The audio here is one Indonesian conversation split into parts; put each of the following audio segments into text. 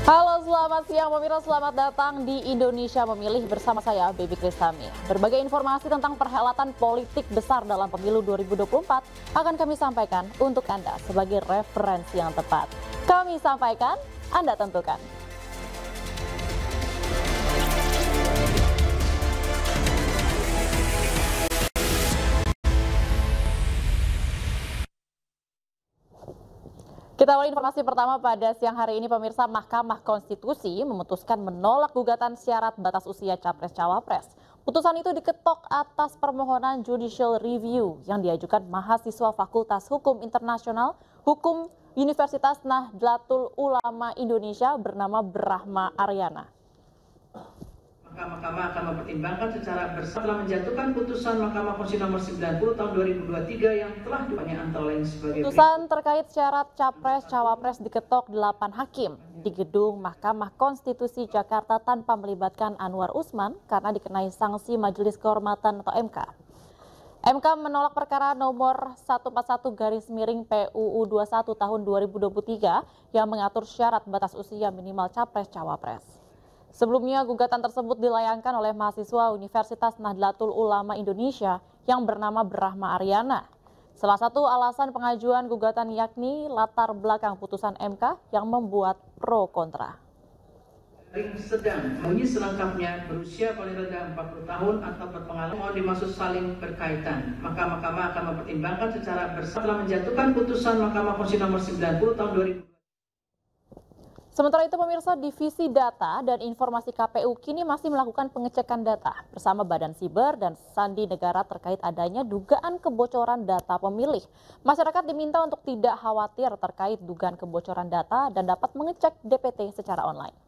Halo, selamat siang pemirsa, selamat datang di Indonesia Memilih bersama saya Baby Kristami. Berbagai informasi tentang perhelatan politik besar dalam pemilu 2024 akan kami sampaikan untuk Anda sebagai referensi yang tepat. Kami sampaikan, Anda tentukan. Kita awali informasi pertama pada siang hari ini pemirsa. Mahkamah Konstitusi memutuskan menolak gugatan syarat batas usia Capres-Cawapres. Putusan itu diketok atas permohonan judicial review yang diajukan mahasiswa Fakultas Hukum Internasional Hukum Universitas Nahdlatul Ulama Indonesia bernama Brahma Aryana. Mahkamah akan mempertimbangkan secara bersama telah menjatuhkan putusan Mahkamah Konstitusi nomor 90 tahun 2023 yang telah dipanggil antara lain sebagai putusan terkait syarat Capres-Cawapres diketok 8 hakim di gedung Mahkamah Konstitusi Jakarta tanpa melibatkan Anwar Usman karena dikenai sanksi Majelis Kehormatan atau MK. MK menolak perkara nomor 141/PUU 21 tahun 2023 yang mengatur syarat batas usia minimal Capres-Cawapres. Sebelumnya, gugatan tersebut dilayangkan oleh mahasiswa Universitas Nahdlatul Ulama Indonesia yang bernama Brahma Aryana. Salah satu alasan pengajuan gugatan yakni latar belakang putusan MK yang membuat pro kontra. Sedang bunyi selengkapnya berusia paling rendah 40 tahun atau berpengalaman mohon dimaksud saling berkaitan. Maka Mahkamah akan mempertimbangkan secara bersama telah menjatuhkan putusan Mahkamah Konstitusi nomor 90 tahun 2000. Sementara itu pemirsa, Divisi Data dan Informasi KPU kini masih melakukan pengecekan data bersama Badan Siber dan Sandi Negara terkait adanya dugaan kebocoran data pemilih. Masyarakat diminta untuk tidak khawatir terkait dugaan kebocoran data dan dapat mengecek DPT secara online.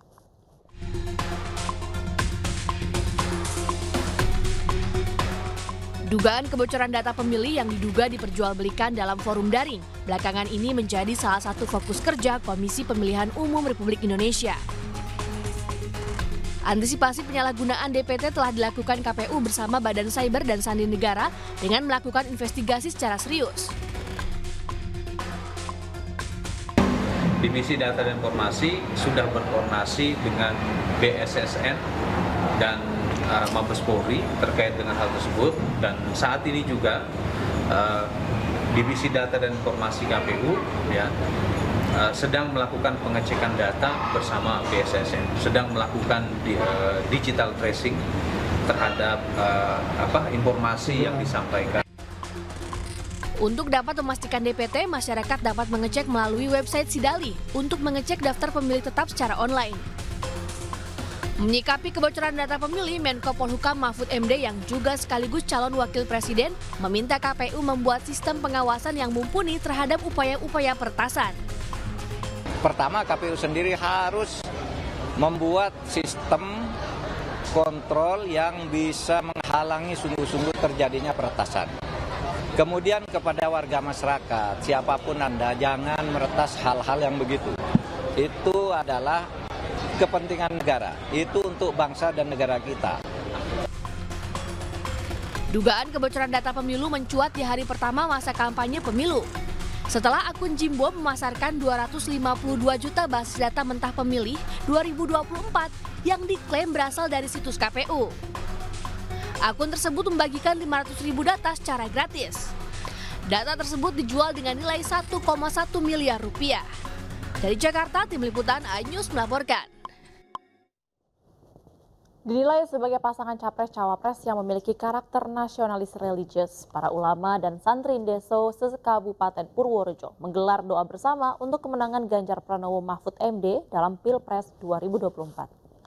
Dugaan kebocoran data pemilih yang diduga diperjualbelikan dalam forum daring belakangan ini menjadi salah satu fokus kerja Komisi Pemilihan Umum Republik Indonesia. Antisipasi penyalahgunaan DPT telah dilakukan KPU bersama Badan Cyber dan Sandi Negara dengan melakukan investigasi secara serius. Divisi Data dan Informasi sudah berkoordinasi dengan BSSN dan Mabes Polri terkait dengan hal tersebut, dan saat ini juga Divisi Data dan Informasi KPU sedang melakukan pengecekan data bersama BSSN, sedang melakukan digital tracing terhadap informasi yang disampaikan. Untuk dapat memastikan DPT, masyarakat dapat mengecek melalui website Sidali untuk mengecek daftar pemilih tetap secara online. Menyikapi kebocoran data pemilih, Menko Polhukam Mahfud MD yang juga sekaligus calon wakil presiden meminta KPU membuat sistem pengawasan yang mumpuni terhadap upaya-upaya peretasan. Pertama, KPU sendiri harus membuat sistem kontrol yang bisa menghalangi sungguh-sungguh terjadinya peretasan. Kemudian kepada warga masyarakat, siapapun Anda, jangan meretas hal-hal yang begitu. Itu adalah kepentingan negara, itu untuk bangsa dan negara kita. Dugaan kebocoran data pemilu mencuat di hari pertama masa kampanye pemilu. Setelah akun Jimbo memasarkan 252 juta basis data mentah pemilih 2024 yang diklaim berasal dari situs KPU. Akun tersebut membagikan 500.000 data secara gratis. Data tersebut dijual dengan nilai 1,1 miliar rupiah. Dari Jakarta, Tim Liputan iNews melaporkan. Dinilai sebagai pasangan Capres-Cawapres yang memiliki karakter nasionalis religius, para ulama dan santri Deso se-Kabupaten Purworejo menggelar doa bersama untuk kemenangan Ganjar Pranowo Mahfud MD dalam Pilpres 2024.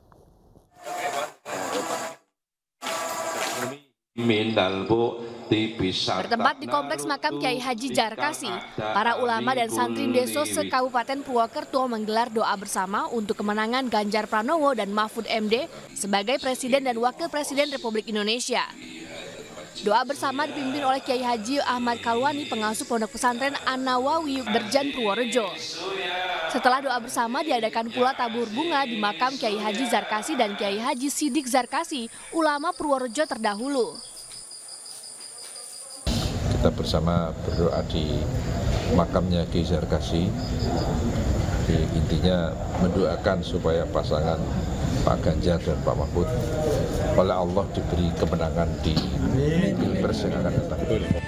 Bertempat di Kompleks Makam Kiai Haji Jarkasi, para ulama dan santri Deso se-Kabupaten Purwokerto menggelar doa bersama untuk kemenangan Ganjar Pranowo dan Mahfud MD sebagai Presiden dan Wakil Presiden Republik Indonesia. Doa bersama dipimpin oleh Kiai Haji Ahmad Kalwani, pengasuh Pondok Pesantren An-Nawawi Berjan Purworejo. Setelah doa bersama diadakan pula tabur bunga di makam Kiai Haji Zarkasi dan Kiai Haji Sidik Zarkasi, ulama Purworejo terdahulu. Kita bersama berdoa di makamnya Kiai Zarkasi Jadi intinya mendoakan supaya pasangan Pak Ganjar dan Pak Mahfud oleh Allah diberi kemenangan di Pilpres yang akan datang.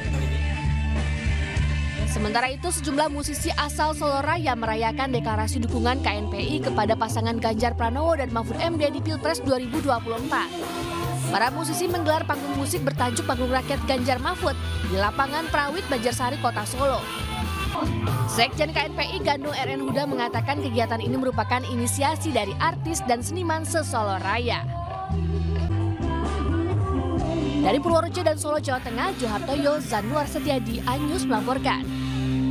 Sementara itu, sejumlah musisi asal Solo Raya merayakan deklarasi dukungan KNPI kepada pasangan Ganjar Pranowo dan Mahfud MD di Pilpres 2024. Para musisi menggelar panggung musik bertajuk Panggung Rakyat Ganjar Mahfud di lapangan Prawit Banjarsari, Kota Solo. Sekjen KNPI Gandung RN Huda mengatakan kegiatan ini merupakan inisiasi dari artis dan seniman se-Solo Raya. Dari Purworejo dan Solo, Jawa Tengah, Johartoyo Zanuar Setiadi, Anyus melaporkan.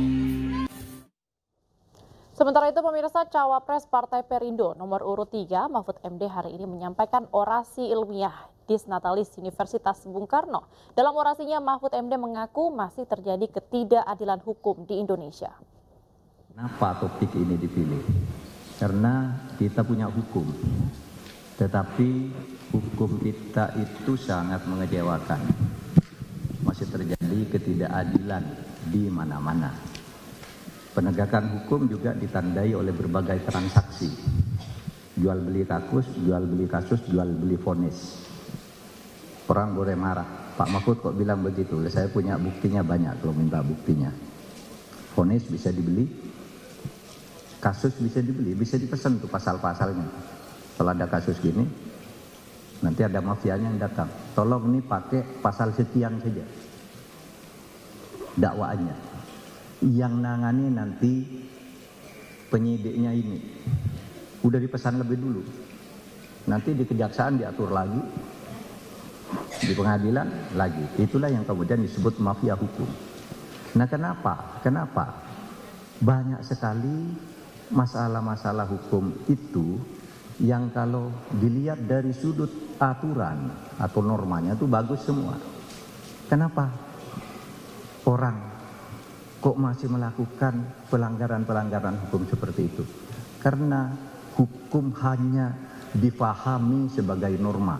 Sementara itu, pemirsa, Cawapres Partai Perindo nomor urut 3 Mahfud MD hari ini menyampaikan orasi ilmiah Disnatalis Universitas Bung Karno. Dalam orasinya, Mahfud MD mengaku masih terjadi ketidakadilan hukum di Indonesia. Kenapa topik ini dipilih? Karena kita punya hukum, tetapi hukum kita itu sangat mengecewakan. Masih terjadi ketidakadilan di mana-mana. Penegakan hukum juga ditandai oleh berbagai transaksi. Jual beli kasus, jual beli kasus, jual beli vonis. Orang boleh marah, Pak Mahfud kok bilang begitu? Saya punya buktinya banyak kalau minta buktinya. Vonis bisa dibeli, kasus bisa dibeli, bisa dipesan tuh pasal-pasalnya. Kalau ada kasus gini, nanti ada mafianya yang datang. Tolong nih pakai pasal sekian saja dakwaannya. Yang nangani nanti penyidiknya ini. Udah dipesan lebih dulu. Nanti di kejaksaan diatur lagi. Di pengadilan lagi. Itulah yang kemudian disebut mafia hukum. Nah kenapa? Kenapa? Banyak sekali masalah-masalah hukum itu yang kalau dilihat dari sudut aturan atau normanya itu bagus semua. Kenapa? Orang kok masih melakukan pelanggaran-pelanggaran hukum seperti itu? Karena hukum hanya difahami sebagai norma.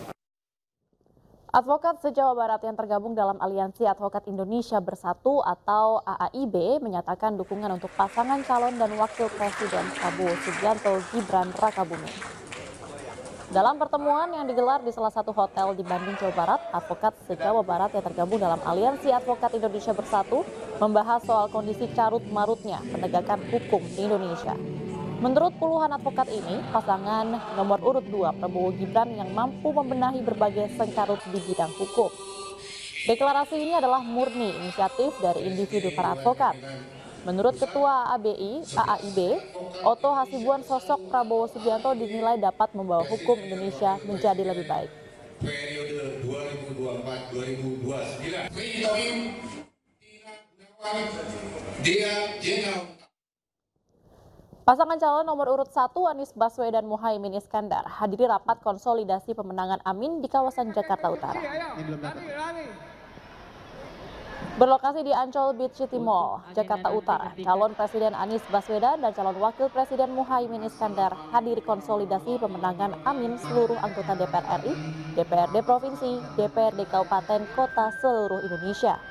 Advokat se-Jawa Barat yang tergabung dalam Aliansi Advokat Indonesia Bersatu atau AAIB menyatakan dukungan untuk pasangan calon dan wakil presiden Prabowo Subianto Gibran Rakabuming. Dalam pertemuan yang digelar di salah satu hotel di Bandung, Jawa Barat, advokat se-Jawa Barat yang tergabung dalam Aliansi Advokat Indonesia Bersatu membahas soal kondisi carut-marutnya penegakan hukum di Indonesia. Menurut puluhan advokat ini, pasangan nomor urut 2 Prabowo Gibran yang mampu membenahi berbagai sengkarut di bidang hukum. Deklarasi ini adalah murni inisiatif dari individu para advokat. Menurut Ketua AAIB, Otto Hasibuan, sosok Prabowo Subianto dinilai dapat membawa hukum Indonesia menjadi lebih baik. Periode 2024-2029. Pasangan calon nomor urut 1 Anies Baswedan Muhaimin Iskandar hadiri rapat konsolidasi pemenangan Amin di kawasan Jakarta Utara. Berlokasi di Ancol Beach City Mall, Jakarta Utara, calon Presiden Anies Baswedan dan calon Wakil Presiden Muhaimin Iskandar hadiri konsolidasi pemenangan Amin seluruh anggota DPR RI, DPRD Provinsi, DPRD Kabupaten Kota seluruh Indonesia.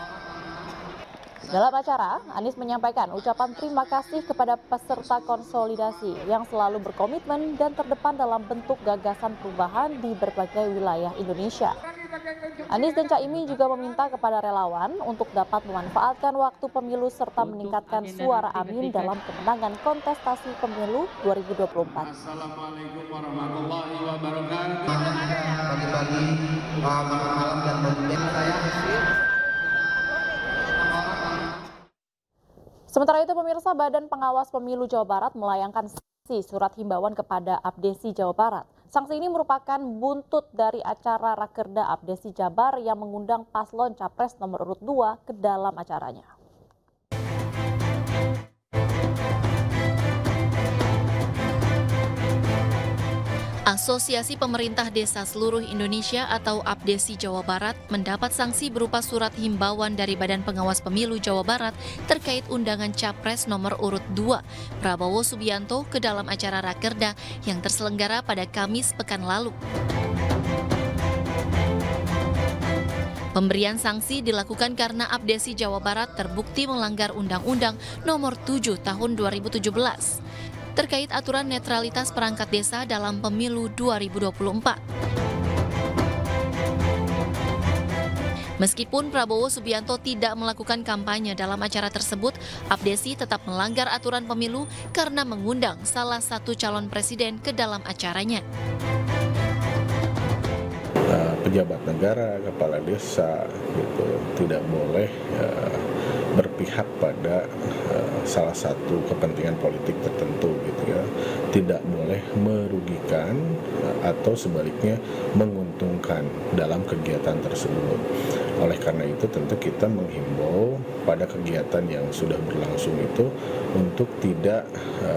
Dalam acara, Anies menyampaikan ucapan terima kasih kepada peserta konsolidasi yang selalu berkomitmen dan terdepan dalam bentuk gagasan perubahan di berbagai wilayah Indonesia. Anies dan Caimin juga meminta kepada relawan untuk dapat memanfaatkan waktu pemilu serta meningkatkan suara Amin dalam kemenangan kontestasi pemilu 2024. Assalamualaikum warahmatullahi wabarakatuh. Pagi-pagi, malam dan saya. Sementara itu, pemirsa, Badan Pengawas Pemilu Jawa Barat melayangkan sanksi surat himbauan kepada Abdesi Jawa Barat. Sanksi ini merupakan buntut dari acara Rakerda Abdesi Jabar yang mengundang paslon Capres nomor urut 2 ke dalam acaranya. Asosiasi Pemerintah Desa Seluruh Indonesia atau APDESI Jawa Barat mendapat sanksi berupa surat himbauan dari Badan Pengawas Pemilu Jawa Barat terkait undangan Capres nomor urut 2 Prabowo Subianto ke dalam acara Rakerda yang terselenggara pada Kamis pekan lalu. Pemberian sanksi dilakukan karena Abdesi Jawa Barat terbukti melanggar Undang-Undang Nomor 7 Tahun 2017 terkait aturan netralitas perangkat desa dalam pemilu 2024. Meskipun Prabowo Subianto tidak melakukan kampanye dalam acara tersebut, Abdesi tetap melanggar aturan pemilu karena mengundang salah satu calon presiden ke dalam acaranya. Pejabat negara, kepala desa, gitu, tidak boleh berpihak pada salah satu kepentingan politik tertentu, gitu ya. Tidak boleh merugikan atau sebaliknya menguntungkan dalam kegiatan tersebut. Oleh karena itu tentu kita menghimbau pada kegiatan yang sudah berlangsung itu untuk tidak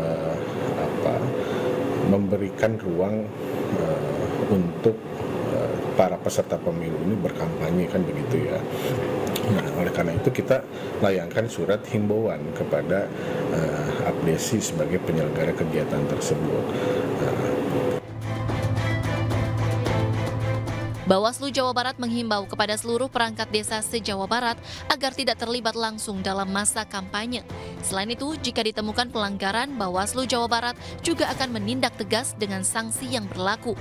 memberikan ruang untuk para peserta pemilu ini berkampanye, kan begitu ya. Nah, oleh karena itu kita layangkan surat himbauan kepada Abdesi sebagai penyelenggara kegiatan tersebut. Bawaslu Jawa Barat menghimbau kepada seluruh perangkat desa se-Jawa Barat agar tidak terlibat langsung dalam masa kampanye. Selain itu, jika ditemukan pelanggaran, Bawaslu Jawa Barat juga akan menindak tegas dengan sanksi yang berlaku.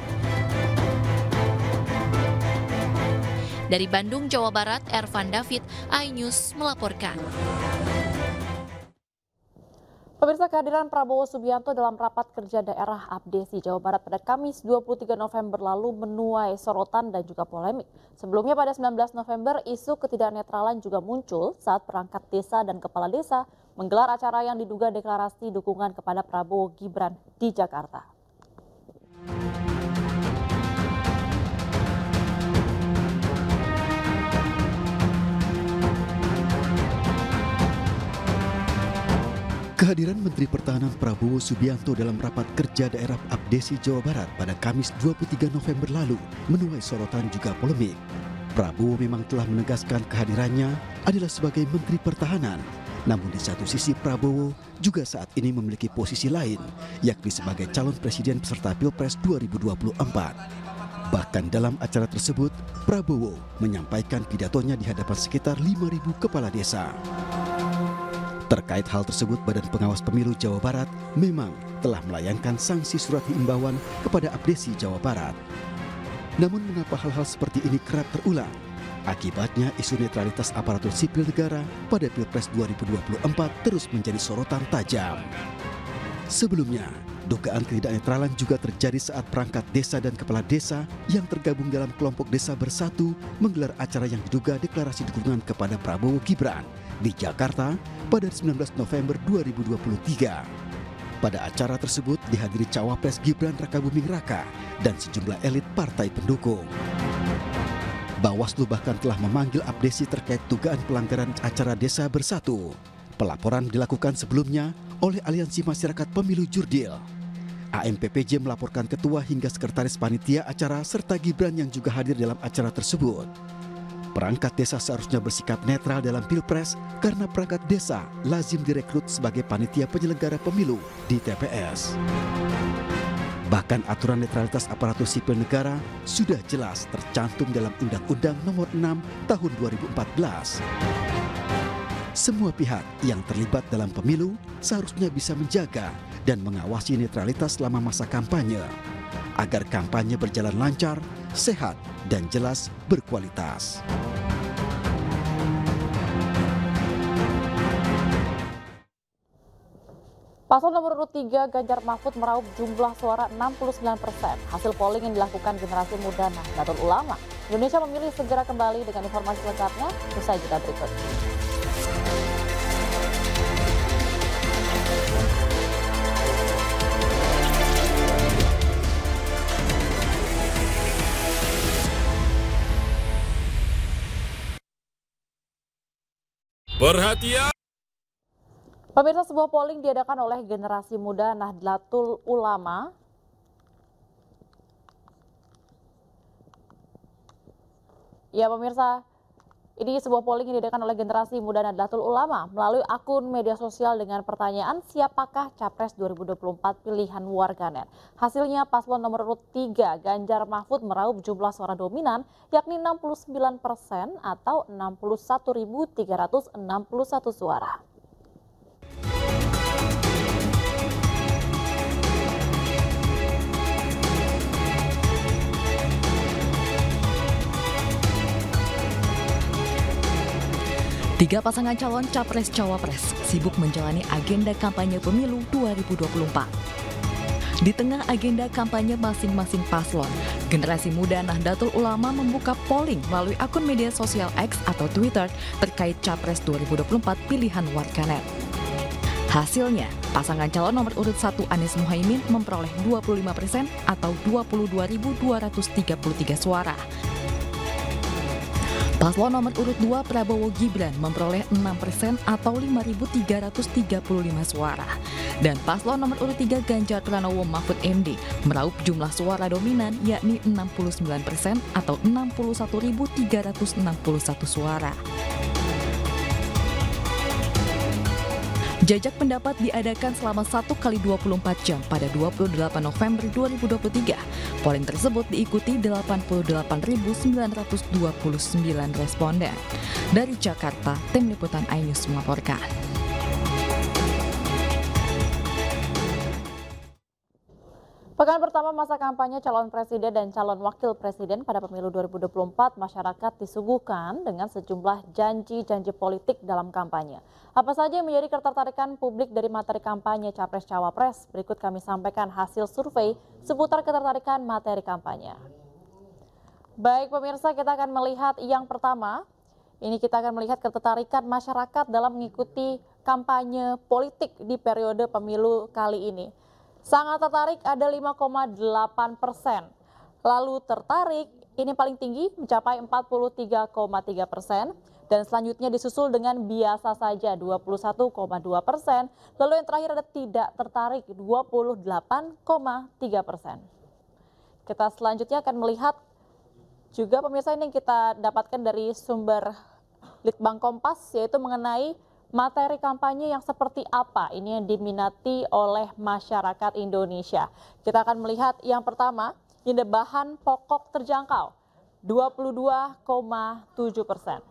Dari Bandung, Jawa Barat, Ervan David, iNews melaporkan. Pemirsa, kehadiran Prabowo Subianto dalam rapat kerja daerah Abdesi Jawa Barat pada Kamis 23 November lalu menuai sorotan dan juga polemik. Sebelumnya pada 19 November, isu ketidaknetralan juga muncul saat perangkat desa dan kepala desa menggelar acara yang diduga deklarasi dukungan kepada Prabowo Gibran di Jakarta. Kehadiran Menteri Pertahanan Prabowo Subianto dalam rapat kerja daerah Abdesi Jawa Barat pada Kamis 23 November lalu menuai sorotan juga polemik. Prabowo memang telah menegaskan kehadirannya adalah sebagai Menteri Pertahanan. Namun di satu sisi Prabowo juga saat ini memiliki posisi lain, yakni sebagai calon presiden peserta Pilpres 2024. Bahkan dalam acara tersebut, Prabowo menyampaikan pidatonya di hadapan sekitar 5.000 kepala desa. Terkait hal tersebut, Badan Pengawas Pemilu Jawa Barat memang telah melayangkan sanksi surat himbauan kepada Abdesi Jawa Barat. Namun mengapa hal-hal seperti ini kerap terulang? Akibatnya isu netralitas aparatur sipil negara pada Pilpres 2024 terus menjadi sorotan tajam. Sebelumnya, dugaan ketidaknetralan juga terjadi saat perangkat desa dan kepala desa yang tergabung dalam kelompok Desa Bersatu menggelar acara yang diduga deklarasi dukungan kepada Prabowo Gibran di Jakarta pada 19 November 2023. Pada acara tersebut dihadiri Cawapres Gibran Rakabuming Raka dan sejumlah elit partai pendukung. Bawaslu bahkan telah memanggil Abdesi terkait dugaan pelanggaran acara Desa Bersatu. Pelaporan dilakukan sebelumnya oleh Aliansi Masyarakat Pemilu Jurdil. AMPPJ melaporkan ketua hingga sekretaris panitia acara serta Gibran yang juga hadir dalam acara tersebut. Perangkat desa seharusnya bersikap netral dalam Pilpres karena perangkat desa lazim direkrut sebagai panitia penyelenggara pemilu di TPS. Bahkan aturan netralitas aparatur sipil negara sudah jelas tercantum dalam Undang-Undang Nomor 6 Tahun 2014. Semua pihak yang terlibat dalam pemilu seharusnya bisa menjaga dan mengawasi netralitas selama masa kampanye, agar kampanye berjalan lancar, sehat, dan jelas berkualitas. Paslon nomor urut 3 Ganjar Mahfud meraup jumlah suara 69%. Hasil polling yang dilakukan generasi muda Nahdlatul Ulama. Indonesia memilih segera kembali dengan informasi lengkapnya usai jeda berikut. Perhatian! Pemirsa, sebuah polling diadakan oleh generasi muda Nahdlatul Ulama ya pemirsa, Ini sebuah polling yang diadakan oleh generasi muda Nahdlatul Ulama melalui akun media sosial dengan pertanyaan siapakah Capres 2024 pilihan warganet. Hasilnya paslon nomor urut 3 Ganjar Mahfud meraup jumlah suara dominan yakni 69% atau 61.361 suara. Tiga pasangan calon Capres-Cawapres sibuk menjalani agenda kampanye pemilu 2024. Di tengah agenda kampanye masing-masing paslon, generasi muda Nahdlatul Ulama membuka polling melalui akun media sosial X atau Twitter terkait Capres 2024 pilihan warganet. Hasilnya, pasangan calon nomor urut 1 Anies Muhaimin memperoleh 25% atau 22.233 suara. Paslon nomor urut 2 Prabowo Gibran memperoleh 6% atau 5.335 suara. Dan paslon nomor urut 3 Ganjar Pranowo Mahfud MD meraup jumlah suara dominan yakni 69% atau 61.361 suara. Jajak pendapat diadakan selama 1 kali 24 jam pada 28 November 2023. Polling tersebut diikuti 88.929 responden. Dari Jakarta, tim liputan iNews melaporkan. Pekan pertama masa kampanye calon presiden dan calon wakil presiden pada pemilu 2024, masyarakat disuguhkan dengan sejumlah janji-janji politik dalam kampanye. Apa saja yang menjadi ketertarikan publik dari materi kampanye Capres-Cawapres? Berikut kami sampaikan hasil survei seputar ketertarikan materi kampanye. Baik pemirsa, kita akan melihat yang pertama. Ini kita akan melihat ketertarikan masyarakat dalam mengikuti kampanye politik di periode pemilu kali ini. Sangat tertarik ada 5,8%. Lalu tertarik ini paling tinggi mencapai 43,3%. Dan selanjutnya disusul dengan biasa saja 21,2%. Lalu yang terakhir ada tidak tertarik 28,3%. Kita selanjutnya akan melihat juga pemirsa ini yang kita dapatkan dari sumber Litbang Kompas, yaitu mengenai materi kampanye yang seperti apa ini yang diminati oleh masyarakat Indonesia. Kita akan melihat yang pertama, ini bahan pokok terjangkau 22,7%.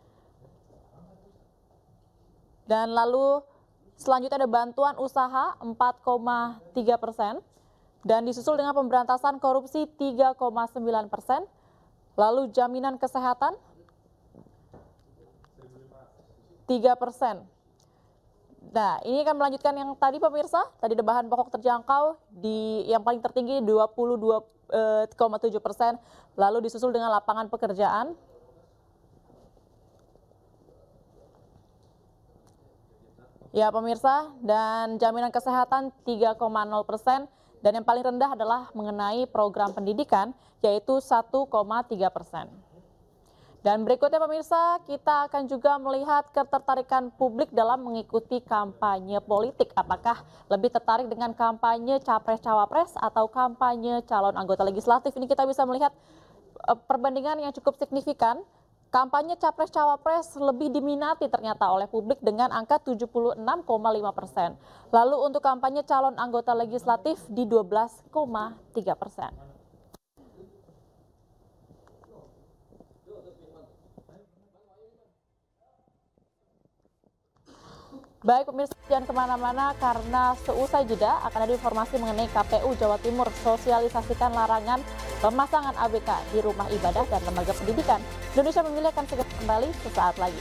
Dan lalu selanjutnya ada bantuan usaha 4,3%. Dan disusul dengan pemberantasan korupsi 3,9%. Lalu jaminan kesehatan 3%. Nah, ini akan melanjutkan yang tadi pemirsa, tadi ada bahan pokok terjangkau di yang paling tertinggi 22,7%, lalu disusul dengan lapangan pekerjaan. Ya pemirsa, dan jaminan kesehatan 3,0%, dan yang paling rendah adalah mengenai program pendidikan yaitu 1,3%. Dan berikutnya pemirsa, kita akan juga melihat ketertarikan publik dalam mengikuti kampanye politik. Apakah lebih tertarik dengan kampanye Capres-Cawapres atau kampanye calon anggota legislatif? Ini kita bisa melihat perbandingan yang cukup signifikan. Kampanye Capres-Cawapres lebih diminati ternyata oleh publik dengan angka 76,5%. Lalu untuk kampanye calon anggota legislatif di 12,3%. Baik pemirsa, jangan kemana-mana karena seusai jeda akan ada informasi mengenai KPU Jawa Timur sosialisasikan larangan pemasangan ABK di rumah ibadah dan lembaga pendidikan. Indonesia Memilih akan segera kembali sesaat lagi.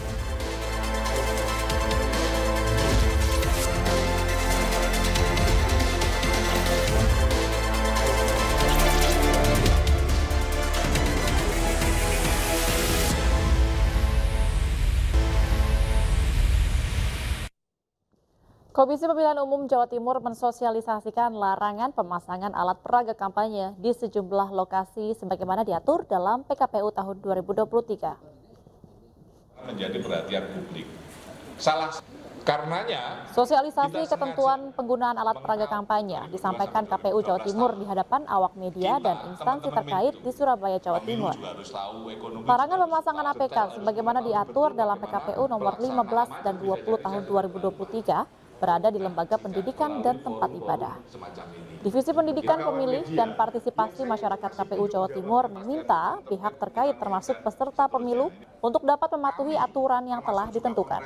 Komisi Pemilihan Umum Jawa Timur mensosialisasikan larangan pemasangan alat peraga kampanye di sejumlah lokasi sebagaimana diatur dalam PKPU tahun 2023. Menjadi perhatian publik. Salah Karenanya, sosialisasi ketentuan penggunaan alat peraga kampanye disampaikan KPU Jawa Timur di hadapan awak media dan instansi terkait di Surabaya, Jawa Timur. Larangan pemasangan APK sebagaimana diatur dalam PKPU nomor 15 dan 20 tahun 2023 berada di lembaga pendidikan dan tempat ibadah. Divisi Pendidikan Pemilih dan Partisipasi Masyarakat KPU Jawa Timur meminta pihak terkait termasuk peserta pemilu untuk dapat mematuhi aturan yang telah ditentukan.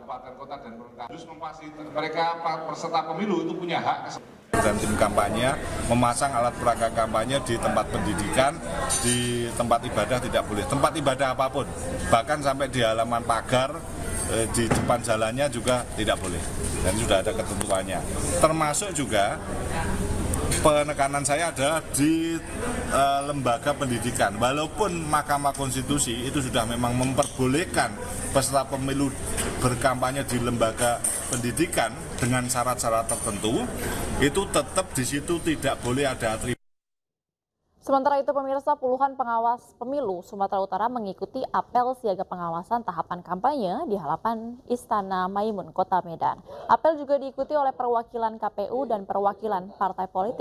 Mereka peserta pemilu itu punya hak. Dan tim kampanye memasang alat peraga kampanye di tempat pendidikan, di tempat ibadah tidak boleh. Tempat ibadah apapun, bahkan sampai di halaman pagar, di depan jalannya juga tidak boleh. Dan sudah ada ketentuannya. Termasuk juga penekanan saya adalah di lembaga pendidikan. Walaupun Mahkamah Konstitusi itu sudah memang memperbolehkan peserta pemilu berkampanye di lembaga pendidikan dengan syarat-syarat tertentu, itu tetap di situ tidak boleh ada atribut. Sementara itu pemirsa, puluhan pengawas pemilu Sumatera Utara mengikuti apel siaga pengawasan tahapan kampanye di halaman Istana Maimun, Kota Medan. Apel juga diikuti oleh perwakilan KPU dan perwakilan partai politik.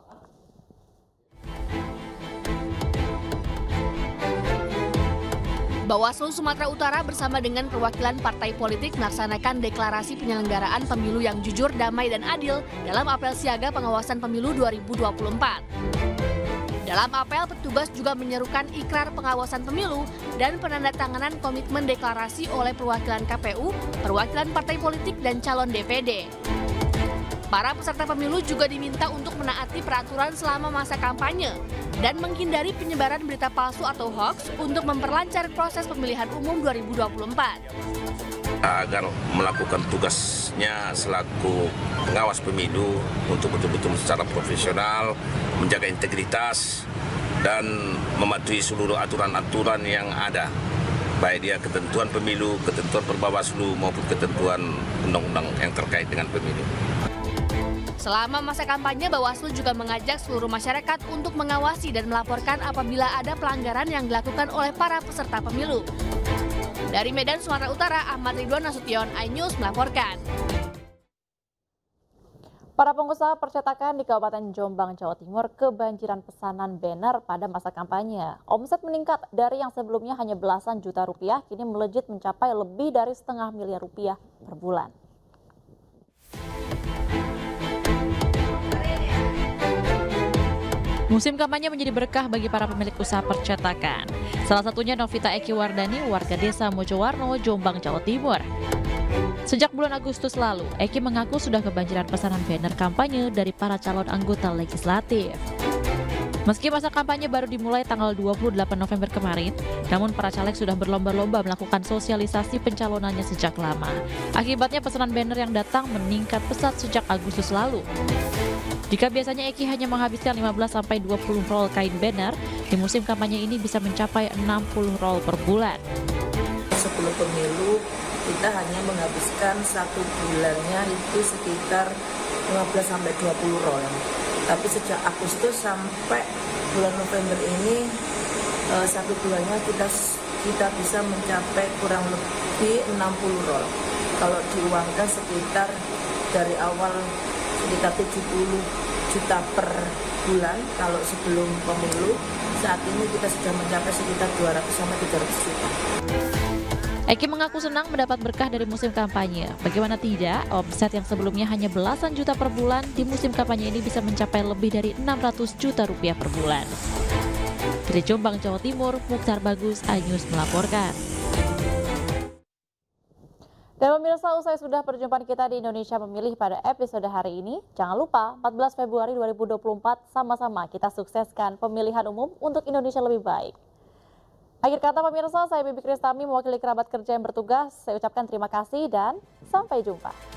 Bawaslu Sumatera Utara bersama dengan perwakilan partai politik melaksanakan deklarasi penyelenggaraan pemilu yang jujur, damai, dan adil dalam apel siaga pengawasan pemilu 2024. Dalam apel, petugas juga menyerukan ikrar pengawasan pemilu dan penandatanganan komitmen deklarasi oleh perwakilan KPU, perwakilan partai politik, dan calon DPD. Para peserta pemilu juga diminta untuk menaati peraturan selama masa kampanye dan menghindari penyebaran berita palsu atau hoaks untuk memperlancar proses pemilihan umum 2024. Agar melakukan tugasnya selaku pengawas pemilu untuk betul-betul secara profesional, menjaga integritas, dan mematuhi seluruh aturan-aturan yang ada, baik dia ketentuan pemilu, ketentuan perbawaslu, maupun ketentuan undang-undang yang terkait dengan pemilu. Selama masa kampanye, Bawaslu juga mengajak seluruh masyarakat untuk mengawasi dan melaporkan apabila ada pelanggaran yang dilakukan oleh para peserta pemilu. Dari Medan, Sumatera Utara, Ahmad Ridwan Nasution, iNews melaporkan. Para pengusaha percetakan di Kabupaten Jombang, Jawa Timur kebanjiran pesanan banner pada masa kampanye. Omset meningkat dari yang sebelumnya hanya belasan juta rupiah, kini melejit mencapai lebih dari setengah miliar rupiah per bulan. Musim kampanye menjadi berkah bagi para pemilik usaha percetakan. Salah satunya Novita Eki Wardani, warga desa Mojowarno, Jombang, Jawa Timur. Sejak bulan Agustus lalu, Eki mengaku sudah kebanjiran pesanan banner kampanye dari para calon anggota legislatif. Meski masa kampanye baru dimulai tanggal 28 November kemarin, namun para caleg sudah berlomba-lomba melakukan sosialisasi pencalonannya sejak lama. Akibatnya pesanan banner yang datang meningkat pesat sejak Agustus lalu. Jika biasanya Eki hanya menghabiskan 15-20 roll kain banner, di musim kampanye ini bisa mencapai 60 roll per bulan. Sebelum pemilu, kita hanya menghabiskan satu bulannya itu sekitar 15-20 roll. Tapi sejak Agustus sampai bulan November ini, satu bulannya kita bisa mencapai kurang lebih 60 roll. Kalau diuangkan sekitar dari awal sekitar 70 juta per bulan. Kalau sebelum pemilu, saat ini kita sudah mencapai sekitar 200-300 juta. Eki mengaku senang mendapat berkah dari musim kampanye. Bagaimana tidak, omset yang sebelumnya hanya belasan juta per bulan, di musim kampanye ini bisa mencapai lebih dari 600 juta rupiah per bulan. Dari Jombang, Jawa Timur, Mukhtar Bagus, iNews melaporkan. Dan pemirsa, usai sudah perjumpaan kita di Indonesia Memilih pada episode hari ini, jangan lupa 14 Februari 2024 sama-sama kita sukseskan pemilihan umum untuk Indonesia lebih baik. Akhir kata pemirsa, saya Bibi Kristami mewakili kerabat kerja yang bertugas. Saya ucapkan terima kasih dan sampai jumpa.